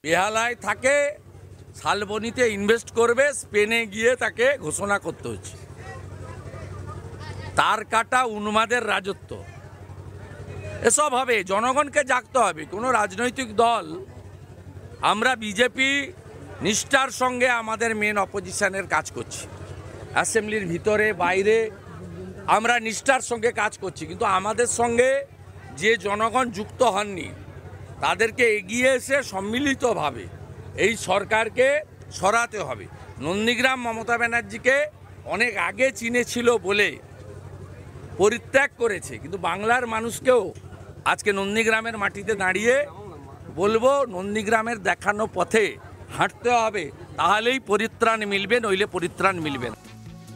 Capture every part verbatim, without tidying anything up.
বেহালায় থাকে, শালবনীতে ইনভেস্ট করবে, স্পেনে গিয়ে তাকে ঘোষণা করতে হচ্ছে। তার কাটা উন্মাদের রাজত্ব এসব হবে। জনগণকে জাগতে হবে। কোনো রাজনৈতিক দল, আমরা বিজেপি নিষ্ঠার সঙ্গে আমাদের মেন অপোজিশনের কাজ করছি, অ্যাসেম্বলির ভিতরে বাইরে আমরা নিষ্ঠার সঙ্গে কাজ করছি, কিন্তু আমাদের সঙ্গে যে জনগণ যুক্ত হননি তাদেরকে এগিয়ে এসে সম্মিলিতভাবে এই সরকারকে সরাতে হবে। নন্দীগ্রাম মমতা ব্যানার্জিকে অনেক আগে চিনেছিল বলে পরিত্যাগ করেছে, কিন্তু বাংলার মানুষকেও আজকে নন্দীগ্রামের মাটিতে দাঁড়িয়ে বলবো, নন্দীগ্রামের দেখানো পথে হাঁটতে হবে, তাহলেই পরিত্রাণ মিলবে, নইলে পরিত্রাণ মিলবে না।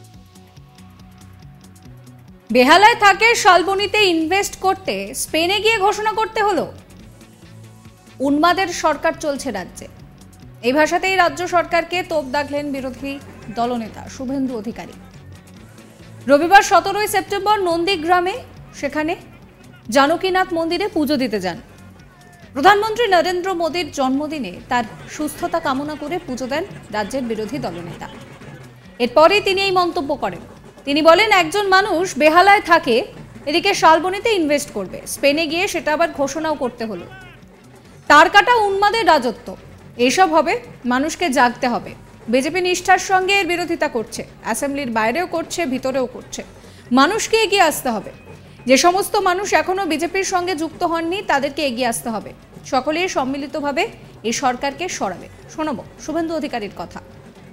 বেহালায় থাকে, শালবনীতে ইনভেস্ট করতে স্পেনে গিয়ে ঘোষণা করতে হলো। উন্মাদের সরকার চলছে রাজ্যে। এই ভাষাতেই রাজ্য সরকারকে তোপ দাগলেন বিরোধী দলনেতা শুভেন্দু অধিকারী। রবিবার সতেরোই সেপ্টেম্বর নন্দীগ্রামে সেখানে জানকীনাথ মন্দিরে পুজো দিতে যান। প্রধানমন্ত্রী নরেন্দ্র মোদীর জন্মদিনে তার সুস্থতা কামনা করে পুজো দেন রাজ্যের বিরোধী দলনেতা। এরপরেই তিনি এই মন্তব্য করেন। তিনি বলেন, একজন মানুষ বেহালায় থাকে, এদিকে শালবনীতে ইনভেস্ট করবে, স্পেনে গিয়ে সেটা আবার ঘোষণাও করতে হলো। তার কাটা উন্মাদের রাজত্ব এসব হবে। মানুষকে জাগতে হবে। বিজেপি নিষ্ঠার সঙ্গে এর বিরোধিতা করছে, অ্যাসেম্বলির বাইরেও করছে, ভিতরেও করছে। মানুষকে এগিয়ে আসতে হবে। যে সমস্ত মানুষ এখনো বিজেপির সঙ্গে যুক্ত হননি তাদেরকে এগিয়ে আসতে হবে। সকলেই সম্মিলিতভাবে এই সরকারকে সরাবে। শোনাবো শুভেন্দু অধিকারীর কথা।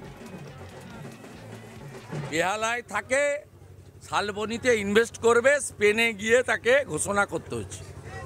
বেহালায় থাকে, শালবনীতে ইনভেস্ট করবে, স্পেনে গিয়ে তাকে ঘোষণা করতে হচ্ছে।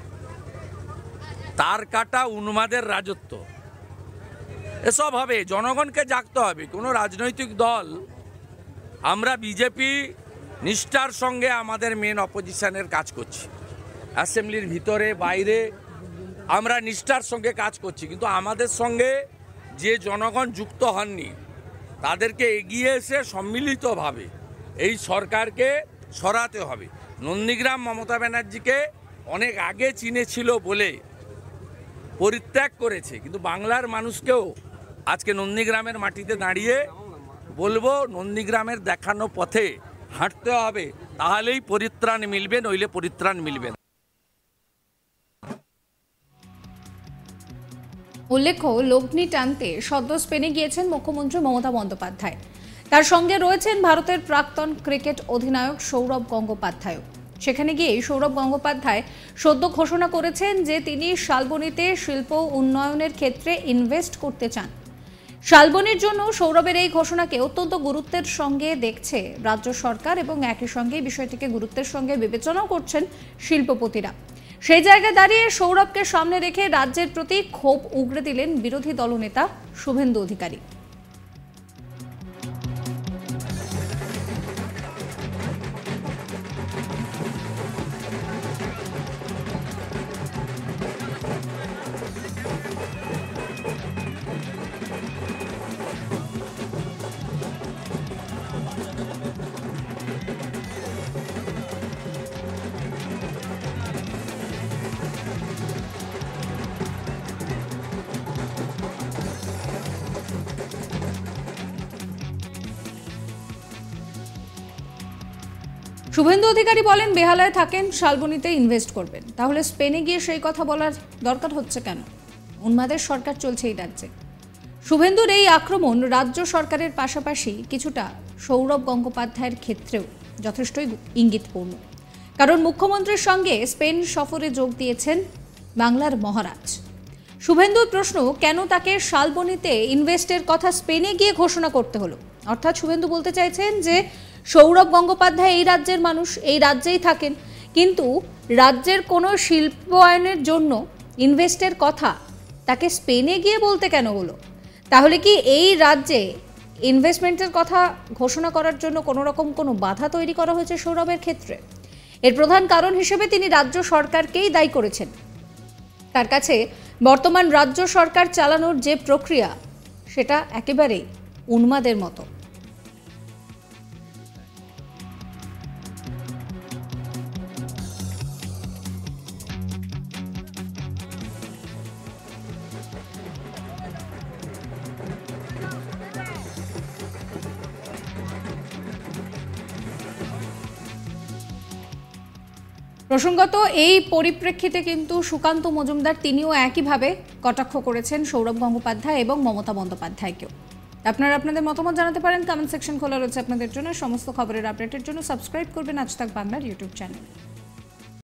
তার কাটা উন্মাদের রাজত্ব এসব হবে। জনগণকে জাগতে হবে। কোনো রাজনৈতিক দল, আমরা বিজেপি নিষ্ঠার সঙ্গে আমাদের মেন অপোজিশনের কাজ করছি, অ্যাসেম্বলির ভিতরে বাইরে আমরা নিষ্ঠার সঙ্গে কাজ করছি, কিন্তু আমাদের সঙ্গে যে জনগণ যুক্ত হননি তাদেরকে এগিয়ে এসে সম্মিলিতভাবে এই সরকারকে সরাতে হবে। নন্দীগ্রাম মমতা ব্যানার্জিকে অনেক আগে চিনেছিল বলে পরিত্যাগ করেছে, কিন্তু বাংলার মানুষকেও আজকে নন্দীগ্রামের মাটিতে দাঁড়িয়ে বলবো, নন্দীগ্রামের দেখানো পথে হাঁটতে হবে, তাহলেই পরিত্রাণ মিলবে, নইলে পরিত্রাণ মিলবে না। উল্লেখ্য, লগ্নি টানতে সদ্য স্পেনে গিয়েছেন মুখ্যমন্ত্রী মমতা বন্দ্যোপাধ্যায়। তার সঙ্গে রয়েছেন ভারতের প্রাক্তন ক্রিকেট অধিনায়ক সৌরভ গঙ্গোপাধ্যায়। সেখানে গিয়ে সৌরভ গঙ্গোপাধ্যায় সদ্য ঘোষণা করেছেন যে তিনি শালবনীতে শিল্প উন্নয়নের ক্ষেত্রে ইনভেস্ট করতে চান। শালবনীর জন্য সৌরভের এই ঘোষণাকে অত্যন্ত গুরুত্বের সঙ্গে দেখছে রাজ্য সরকার এবং একই সঙ্গে বিষয়টিকে গুরুত্বের সঙ্গে বিবেচনাও করছেন শিল্পপতিরা। সেই জায়গায় দাঁড়িয়ে সৌরভকে সামনে রেখে রাজ্যের প্রতি ক্ষোভ উগরে দিলেন বিরোধী দলনেতা শুভেন্দু অধিকারী। শুভেন্দু অধিকারী বলেন, বেহালায় থাকেন, শালবনীতে ইনভেস্ট করবেন, তাহলে স্পেনে গিয়ে সেই কথা বলার দরকার হচ্ছে কেন? উন্মাদের সরকার চলছে এই রাজ্যে। শুভেন্দুর এই আক্রমণ রাজ্য সরকারের পাশাপাশি কিছুটা সৌরভ গঙ্গোপাধ্যায়ের ক্ষেত্রেও যথেষ্টই ইঙ্গিতপূর্ণ। কারণ মুখ্যমন্ত্রীর সঙ্গে স্পেন সফরে যোগ দিয়েছেন বাংলার মহারাজ। শুভেন্দুর প্রশ্ন, কেন তাকে শালবনীতে ইনভেস্টের কথা স্পেনে গিয়ে ঘোষণা করতে হলো? অর্থাৎ শুভেন্দু বলতে চাইছেন যে সৌরভ গঙ্গোপাধ্যায় এই রাজ্যের মানুষ, এই রাজ্যেই থাকেন, কিন্তু রাজ্যের কোনো শিল্পায়নের জন্য ইনভেস্টের কথা তাকে স্পেনে গিয়ে বলতে কেন হলো? তাহলে কি এই রাজ্যে ইনভেস্টমেন্টের কথা ঘোষণা করার জন্য কোনো রকম কোনো বাধা তৈরি করা হয়েছে সৌরভের ক্ষেত্রে? এর প্রধান কারণ হিসেবে তিনি রাজ্য সরকারকেই দায়ী করেছেন। তার কাছে বর্তমান রাজ্য সরকার চালানোর যে প্রক্রিয়া সেটা একেবারেই উন্মাদের মতো। প্রসঙ্গত এই পরিপ্রেক্ষিতে কিন্তু সুকান্ত মজুমদার তিনিও একইভাবে কটাক্ষ করেছেন সৌরভ গঙ্গোপাধ্যায় এবং মমতা বন্দ্যোপাধ্যায়কেও। আপনারা আপনাদের মতামত জানাতে পারেন, কমেন্ট সেকশন খোলা রয়েছে আপনাদের জন্য। সমস্ত খবরের আপডেটের জন্য সাবস্ক্রাইব করবেন আজ তাক বাংলার ইউটিউব চ্যানেল।